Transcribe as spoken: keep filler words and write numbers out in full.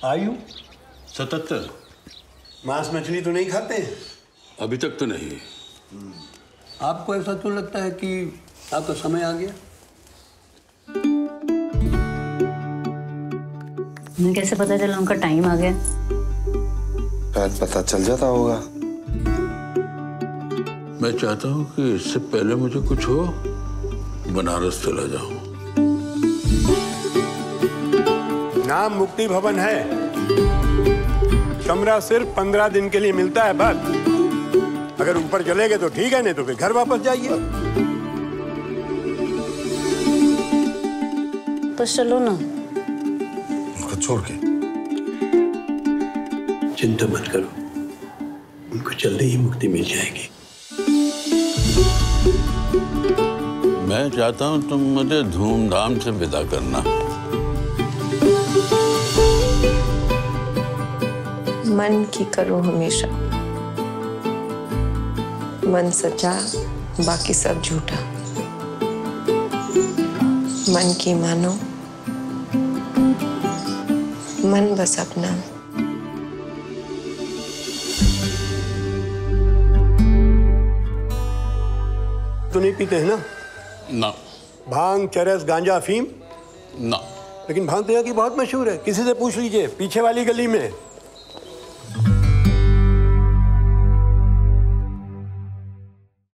आयु सतहत्तर। मांस मछली तो नहीं खाते? अभी तक तो नहीं। आपको ऐसा क्यों लगता है कि आपका समय आ गया? मुझे कैसे पता चला उनका टाइम आ गया? शायद पता चल जाता होगा। मैं चाहता हूँ कि इससे पहले मुझे कुछ हो बनारस चला जाऊं। नाम मुक्ति भवन है, कमरा सिर्फ पंद्रह दिन के लिए मिलता है बस। अगर ऊपर चले गए तो ठीक है, नहीं तो फिर घर वापस जाइए। तो चलो ना। उनको छोड़ के। चिंता मत करो, उनको जल्दी ही मुक्ति मिल जाएगी। मैं चाहता हूँ तुम मुझे धूमधाम से विदा करना। मन की करो हमेशा, मन सच्चा बाकी सब झूठा। मन की मानो, मन बस अपना। तो नहीं पीते हैं ना? ना। भांग, चरस, गांजा, अफीम? ना। लेकिन भांग तो यहाँ की बहुत मशहूर है, किसी से पूछ लीजिए, पीछे वाली गली में।